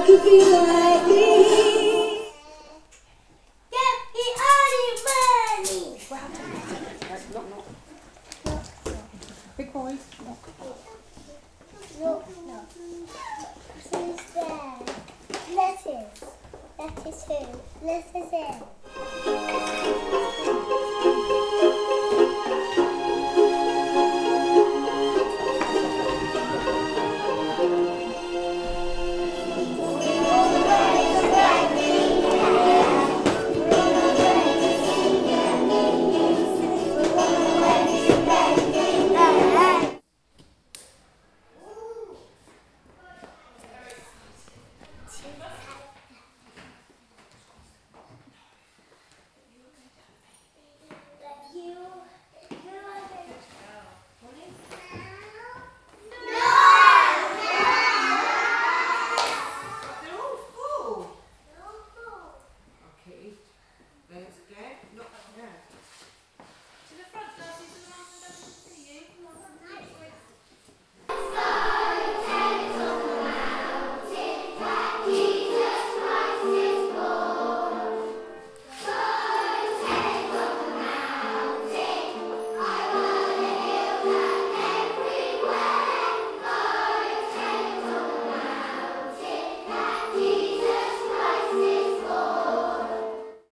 could be like me. Get the early money. Not. Big boys. No. Who's there? Lettuce. Lettuce who? Lettuce in.